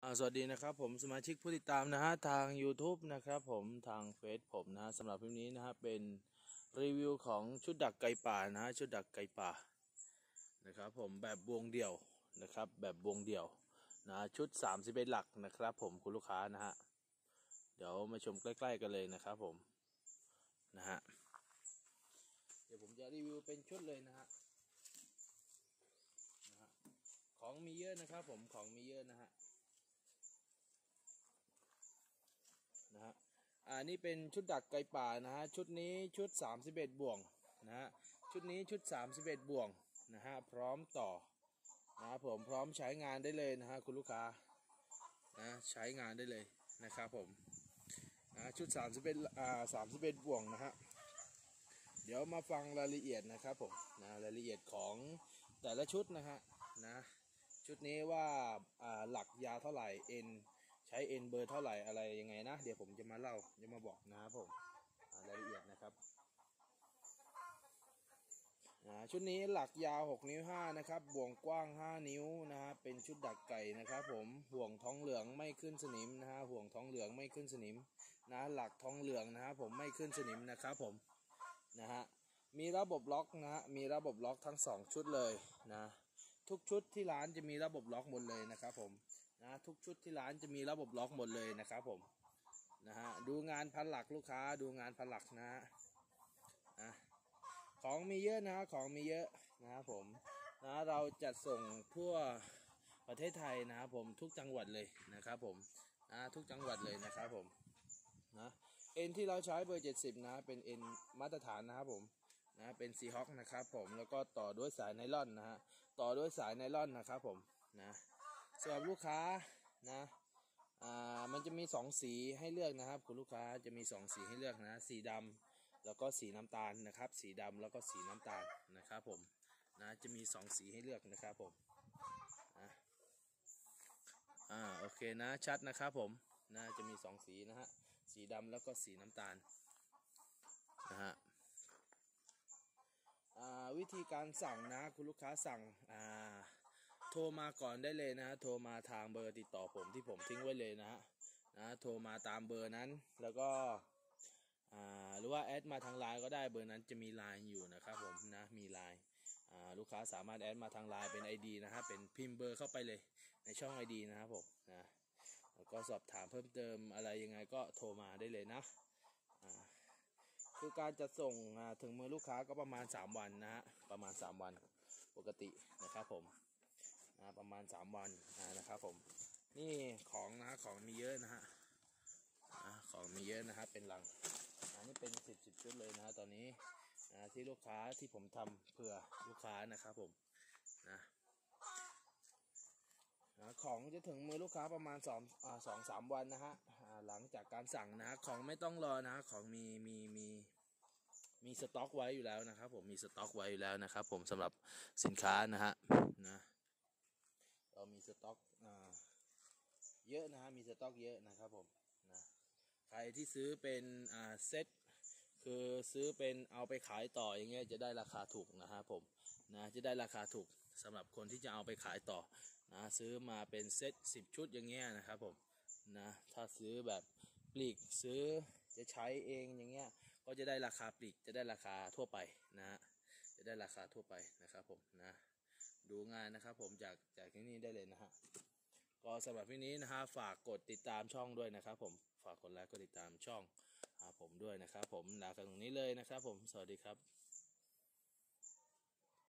สวัสดีนะครับผมสมาชิกผู้ติดตามนะฮะทาง YouTube นะครับผมทางเฟซผมนะสำหรับคลิปนี้นะฮะเป็นรีวิวของชุดดักไก่ป่านะฮะชุดดักไก่ป่านะครับผมแบบวงเดี่ยวนะครับแบบวงเดี่ยวนะชุด31หลักนะครับผมคุณลูกค้านะฮะเดี๋ยวมาชมใกล้ๆกันเลยนะครับผมนะฮะเดี๋ยวผมจะรีวิวเป็นชุดเลยนะฮะของมีเยอะนะครับผมของมีเยอะนะฮะนี่เป็นชุดดักไก่ป่านะฮะชุดนี้ชุด31บ่วงนะฮะชุดนี้ชุด31บ่วงนะฮะพร้อมต่อนะผมพร้อมใช้งานได้เลยนะฮะคุณลูกค้านะใช้งานได้เลยนะครับผมนะชุด31บ่วงนะฮะเดี๋ยวมาฟังรายละเอียดนะครับผมนะรายละเอียดของแต่ละชุดนะฮะนะชุดนี้ว่าหลักยาวเท่าไหร่เอ็นใช้เอ็นเบอร์เท่าไหร่อะไรยังไงนะเดี๋ยวผมจะมาเล่าจะมาบอกนะครับผมรายละเอียดนะครับชุดนี้หลักยาว6 นิ้ว 5นะครับบ่วงกว้าง5 นิ้วนะฮะเป็นชุดดักไก่นะครับผมห่วงท้องเหลืองไม่ขึ้นสนิมนะฮะห่วงท้องเหลืองไม่ขึ้นสนิมนะหลักท้องเหลืองนะฮะผมไม่ขึ้นสนิมนะครับผมนะฮะมีระบบล็อกนะฮะมีระบบล็อกทั้ง2ชุดเลยนะทุกชุดที่ร้านจะมีระบบล็อกหมดเลยนะครับผมนะทุกชุดที่ร้านจะมีระบบล็อกหมดเลยนะครับผมนะฮะดูงานพันหลักลูกค้าดูงานพันหลักนะของมีเยอะนะของมีเยอะนะครับผมนะเราจัดส่งทั่วประเทศไทยนะครับผมทุกจังหวัดเลยนะครับผมทุกจังหวัดเลยนะครับผมนะเอ็นที่เราใช้เบอร์70นะเป็นเอ็นมาตรฐานนะครับผมนะเป็นซีฮอคนะครับผมแล้วก็ต่อด้วยสายไนล่อนนะฮะต่อด้วยสายไนล่อนนะครับผมนะสำหรับลูกค้านะมันจะมี2สีให้เลือกนะครับคุณลูกค้าจะมี2สีให้เลือกนะสีดำแล้วก็สีน้ำตาลนะครับสีดำแล้วก็สีน้ำตาลนะครับผมนะจะมี2สีให้เลือกนะครับผมโอเคนะชัดนะครับผมนะจะมี2สีนะฮะสีดำแล้วก็สีน้ำตาลนะฮะวิธีการสั่งนะคุณลูกค้าสั่งโทรมาก่อนได้เลยนะฮะโทรมาทางเบอร์ติดต่อผมที่ผมทิ้งไว้เลยนะฮะโทรมาตามเบอร์นั้นแล้วก็หรือว่าแอดมาทางไลน์ก็ได้เบอร์นั้นจะมีไลน์อยู่นะครับผมนะมีไลน์ลูกค้าสามารถแอดมาทางไลน์เป็น ID นะฮะเป็นพิมพ์เบอร์เข้าไปเลยในช่อง ID นะครับผมนะแล้วก็สอบถามเพิ่มเติมอะไรยังไงก็โทรมาได้เลยนะคือการจะส่งถึงมือลูกค้าก็ประมาณ3วันนะฮะประมาณ3วันปกตินะครับผมประมาณ3วันนะครับผมนี่ของนะของมีเยอะนะฮะของมีเยอะนะครับเป็นลังนี่เป็น10ชุดเลยนะฮะตอนนี้ที่ลูกค้าที่ผมทำเผื่อลูกค้านะครับผมของจะถึงมือลูกค้าประมาณ2-3 วันนะฮะหลังจากการสั่งนะของไม่ต้องรอนะของมีสต็อกไว้อยู่แล้วนะครับผมมีสต็อกไว้อยู่แล้วนะครับผมสำหรับสินค้านะฮะเรามีสต็อกเยอะนะฮะมีสต็อกเยอะนะครับผมนะใครที่ซื้อเป็นเซ็ตคือซื้อเป็นเอาไปขายต่ออย่างเงี้ยจะได้ราคาถูกนะฮะผมนะจะได้ราคาถูกสำหรับคนที่จะเอาไปขายต่อนะซื้อมาเป็นเซ็ต10ชุดอย่างเงี้ยนะครับผมนะถ้าซื้อแบบปลีกซื้อจะใช้เองอย่างเงี้ยก็จะได้ราคาปลีกจะได้ราคาทั่วไปนะฮะจะได้ราคาทั่วไปนะครับผมนะดูงานนะครับผมจากที่นี่ได้เลยนะฮะก็สำหรับที่นี้นะฮะฝากกดติดตามช่องด้วยนะครับผมฝากกดไลค์กดติดตามช่องผมด้วยนะครับผมลากันตรงนี้เลยนะครับผมสวัสดีครับ